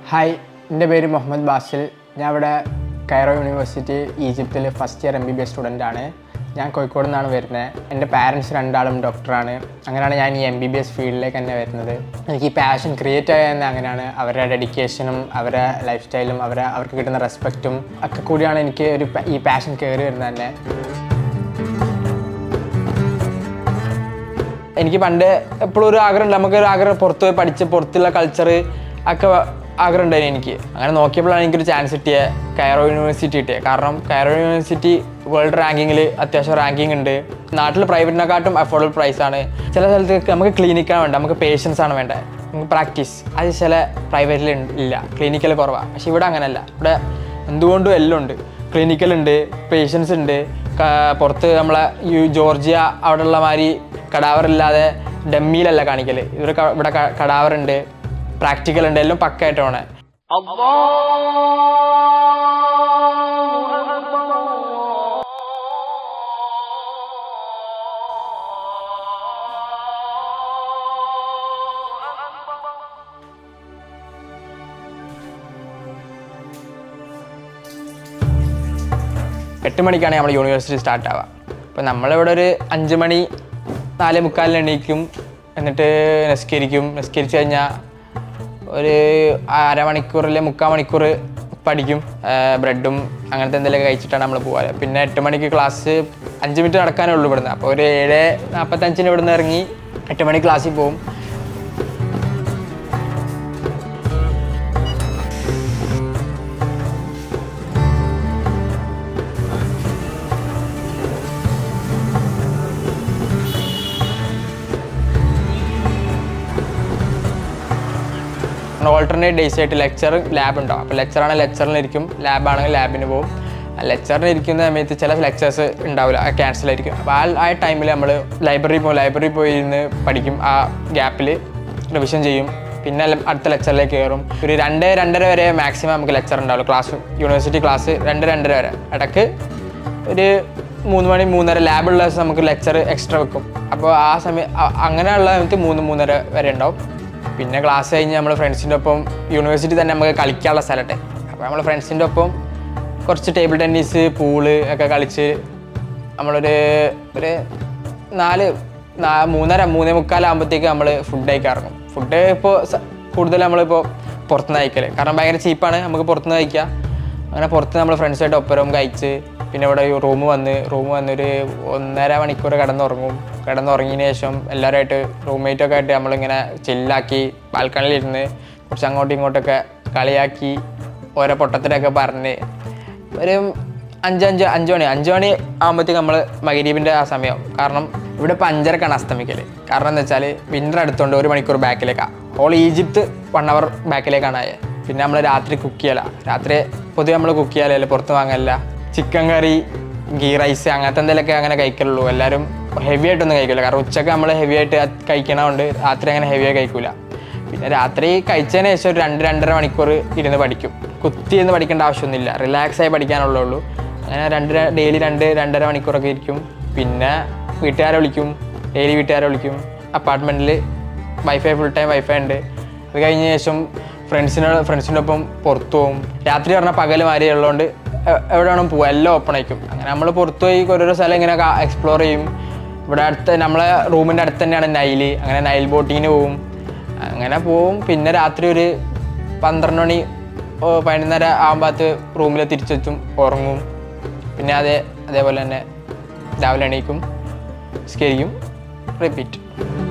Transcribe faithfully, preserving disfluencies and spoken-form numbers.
Hi, എൻ്റെ പേര് മുഹമ്മദ് ബാസിൽ. ഞാൻ ഇവിടെ കൈറോ യൂണിവേഴ്സിറ്റി ഈജിപ്തിൽ first year M B B S student ആണ്. ഞാൻ കോഴിക്കോട് നിന്നാണ് വരുന്നത്. എൻ്റെ പാരൻസ് രണ്ടാളും ഡോക്ടറാണ്. അങ്ങനെയാണ് ഞാൻ ഈ എം ബി ബി എസ് ഫീൽഡിലേക്ക് തന്നെ വരുന്നത്. എനിക്ക് ഈ പാഷൻ ക്രിയേറ്റ് ആയത് അങ്ങനെയാണ്. അവരുടെ ഡെഡിക്കേഷനും അവരുടെ ലൈഫ് സ്റ്റൈലും അവരെ അവർക്ക് കിട്ടുന്ന റെസ്പെക്റ്റും ഒക്കെ കൂടിയാണ് എനിക്ക് ഒരു ഈ പാഷൻ കയറി വരുന്നത് തന്നെ. എനിക്ക് പണ്ട് എപ്പോഴും ഒരു ആഗ്രഹമുണ്ട്, നമുക്കൊരു ആഗ്രഹം പുറത്ത് പോയി പഠിച്ച് പുറത്തുള്ള കൾച്ചർ ഒക്കെ ആഗ്രഹം ഉണ്ടായിരുന്നു എനിക്ക്. അങ്ങനെ നോക്കിയപ്പോഴാണ് എനിക്കൊരു ചാൻസ് കിട്ടിയത്, കൈറോ യൂണിവേഴ്സിറ്റി കിട്ടിയത്. കാരണം കൈറോ യൂണിവേഴ്സിറ്റി വേൾഡ് റാങ്കിങ്ങിൽ അത്യാവശ്യം റാങ്കിങ് ഉണ്ട്. നാട്ടിൽ പ്രൈവറ്റിനെക്കാട്ടും അഫോർഡബിൾ പ്രൈസാണ്. ചില സ്ഥലത്ത് നമുക്ക് ക്ലിനിക്കാണ് വേണ്ടത്, നമുക്ക് പേഷ്യൻസ് ആണ് വേണ്ടത്, നമുക്ക് പ്രാക്ടീസ്. അത് ചില പ്രൈവറ്റിൽ ഇല്ല, ക്ലിനിക്കൽ കുറവാണ്. പക്ഷെ ഇവിടെ അങ്ങനെയല്ല. ഇവിടെ എന്തുകൊണ്ടും എല്ലാം ഉണ്ട്. ക്ലിനിക്കലുണ്ട്, പേഷ്യൻസ് ഉണ്ട്. പുറത്ത് നമ്മളെ യു ജോർജിയ അവിടെയുള്ള മാതിരി കടാവറില്ലാതെ ഡമ്മിയിലല്ല കാണിക്കൽ. ഇവിടെ ഇവിടെ കടാവറുണ്ട്, പ്രാക്ടിക്കൽ ഉണ്ട്, എല്ലാം പക്കായിട്ട് വേണേ. എട്ട് മണിക്കാണ് നമ്മൾ യൂണിവേഴ്സിറ്റി സ്റ്റാർട്ട് ആവുക. അപ്പോൾ നമ്മളിവിടെ ഒരു അഞ്ച് മണി നാല് മുക്കാലിന് എണീക്കും. എന്നിട്ട് നിസ്കരിക്കും. നിസ്കരിച്ച് കഴിഞ്ഞാൽ ഒരു അരമണിക്കൂറിൽ മുക്കാൽ മണിക്കൂർ പഠിക്കും. ബ്രെഡും അങ്ങനത്തെ എന്തെങ്കിലുമൊക്കെ കഴിച്ചിട്ടാണ് നമ്മൾ പോകാറ്. പിന്നെ എട്ട് മണിക്ക് ക്ലാസ് അഞ്ച് മിനിറ്റ് നടക്കാനേ ഉള്ളൂ ഇവിടുന്ന്. അപ്പോൾ ഒരു ഏഴ് നാൽപ്പത്തഞ്ചിന് ഇവിടുന്ന് ഇറങ്ങി എട്ട് മണി ക്ലാസ്സിൽ പോകും. ഓൾട്ടർനേറ്റ് ഡേയ്സ് ആയിട്ട് ലെക്ചർ ലാബ് ഉണ്ടാവും. അപ്പോൾ ലെക്ചറാണെങ്കിൽ ലെക്ചറിനിരിക്കും, ലാബാണെങ്കിൽ ലാബിന് പോകും. ലെക്ചറിന് ഇരിക്കുന്ന സമയത്ത് ചില ലെക്ചേഴ്സ് ഉണ്ടാവില്ല, ക്യാൻസലായിരിക്കും. അപ്പോൾ ആ ആ ടൈമിൽ നമ്മൾ ലൈബ്രറി പോകും. ലൈബ്രറി പോയി ഇരുന്ന് പഠിക്കും. ആ ഗ്യാപ്പിൽ റിവിഷൻ ചെയ്യും. പിന്നെ അടുത്ത ലെക്ചറിലേക്ക് കയറും. ഒരു രണ്ട് രണ്ടര വരെ മാക്സിമം നമുക്ക് ലെക്ചർ ഉണ്ടാവുള്ളൂ. ക്ലാസ് യൂണിവേഴ്സിറ്റി ക്ലാസ് രണ്ട് രണ്ടര വരെ. ഇടയ്ക്ക് ഒരു മൂന്ന് മണി മൂന്നര ലാബുള്ള ദിവസം നമുക്ക് ലെക്ചർ എക്സ്ട്രാ വെക്കും. അപ്പോൾ ആ സമയം അങ്ങനെയുള്ള സമയത്ത് മൂന്ന് മൂന്നര വരെ ഉണ്ടാവും. പിന്നെ ക്ലാസ് കഴിഞ്ഞ് നമ്മൾ ഫ്രണ്ട്സിൻ്റെ ഒപ്പം യൂണിവേഴ്സിറ്റി തന്നെ നമുക്ക് കളിക്കാനുള്ള സ്ഥലത്തെ. അപ്പോൾ നമ്മൾ ഫ്രണ്ട്സിൻ്റെ ഒപ്പം കുറച്ച് ടേബിൾ ടെന്നീസ്, പൂള് ഒക്കെ കളിച്ച് നമ്മളൊരു ഒരു നാല് മൂന്നര മൂന്നേ മുക്കാലാകുമ്പോഴത്തേക്ക് നമ്മൾ ഫുഡ് കഴിക്കാൻ ഇറങ്ങും. ഫുഡ് ഇപ്പോൾ കൂടുതൽ നമ്മളിപ്പോൾ പുറത്തുനിന്ന് കഴിക്കൽ, കാരണം ഭയങ്കര ചീപ്പാണ്. നമുക്ക് പുറത്തുനിന്ന് കഴിക്കാം. അങ്ങനെ പുറത്ത് നമ്മൾ ഫ്രണ്ട്സായിട്ട് ഒപ്പരം കഴിച്ച് പിന്നെ ഇവിടെ റൂം വന്ന് റൂം വന്നൊരു ഒന്നര മണിക്കൂർ കിടന്നുറങ്ങും. കിടന്നുറങ്ങിയതിന് ശേഷം എല്ലാവരുമായിട്ട് റൂംമേറ്റൊക്കെ ആയിട്ട് നമ്മളിങ്ങനെ ചില്ലാക്കി ബാൽക്കണിലിരുന്ന് കുറച്ച് അങ്ങോട്ടും ഇങ്ങോട്ടൊക്കെ കളിയാക്കി ഓരോ പൊട്ടത്തിലൊക്കെ പറഞ്ഞ് ഒരു അഞ്ചഞ്ച് അഞ്ച് മണി അഞ്ച് മണി ആകുമ്പോഴത്തേക്ക് നമ്മൾ മഗ്‌രിബിൻ്റെ ആ സമയമാവും. കാരണം ഇവിടെ ഇപ്പോൾ അഞ്ചരക്കാണ് അസ്തമിക്കൽ. കാരണം എന്താ വെച്ചാൽ വിൻ്റർ അടുത്തുകൊണ്ട് ഒരു മണിക്കൂർ ബാക്കിലേക്കാണ്. ഹോൾ ഈജിപ്ത് വൺ അവർ ബാക്കിലേക്കാണ് ആയത്. പിന്നെ നമ്മൾ രാത്രി കുക്ക് ചെയ്യല. രാത്രി പൊതുവെ നമ്മൾ കുക്ക് ചെയ്യാലല്ലേ, പുറത്ത് വാങ്ങല്ല. ചിക്കൻ കറി, ഗീ റൈസ് അങ്ങനത്തെ എന്തെങ്കിലുമൊക്കെ അങ്ങനെ കഴിക്കലുള്ളൂ. എല്ലാവരും ഹെവി ആയിട്ടൊന്നും കഴിക്കില്ല. കാരണം ഉച്ചക്ക് നമ്മൾ ഹെവി ആയിട്ട് കഴിക്കണതുകൊണ്ട് രാത്രി അങ്ങനെ ഹെവിയായി കഴിക്കില്ല. പിന്നെ രാത്രി കഴിച്ചതിന് ശേഷം ഒരു രണ്ട് രണ്ടര മണിക്കൂർ ഇരുന്ന് പഠിക്കും. കുത്തി ഇരുന്ന് പഠിക്കേണ്ട ആവശ്യമൊന്നുമില്ല, റിലാക്സായി പഠിക്കാനുള്ളൂ. അങ്ങനെ രണ്ട് ഡെയിലി രണ്ട് രണ്ടര മണിക്കൂറൊക്കെ ഇരിക്കും. പിന്നെ വീട്ടുകാരെ വിളിക്കും, ഡെയിലി വീട്ടുകാരെ വിളിക്കും. അപ്പാർട്ട്മെൻറ്റിൽ വൈഫൈ ഫുൾ ടൈം വൈഫൈ ഉണ്ട്. അത് കഴിഞ്ഞ ശേഷം ഫ്രണ്ട്സിനോട് ഫ്രണ്ട്സിൻ്റെ ഒപ്പം പുറത്തു പോകും. രാത്രി പറഞ്ഞാൽ പകൽ മാതിരി ഉള്ളതുകൊണ്ട് എവിടെ വേണം പോവുക, എല്ലാം ഓപ്പൺ ആയിരിക്കും. അങ്ങനെ നമ്മൾ പുറത്തു പോയി ഓരോരോ സ്ഥലം ഇങ്ങനെ എക്സ്പ്ലോർ ചെയ്യും. ഇവിടെ അടുത്ത് നമ്മളെ റൂമിൻ്റെ അടുത്ത് തന്നെയാണ് നൈൽ. അങ്ങനെ നൈൽ ബോട്ടിങ്ങിന് പോവും. അങ്ങനെ പോവും. പിന്നെ രാത്രി ഒരു പന്ത്രണ്ട് മണി പതിനൊന്നര ആകുമ്പോഴത്ത് റൂമിൽ തിരിച്ചെത്തും, ഉറങ്ങും. പിന്നെ അതേ അതേപോലെ തന്നെ രാവിലെ എണീക്കും, നിസ്കരിക്കും, റിപ്പീറ്റ്.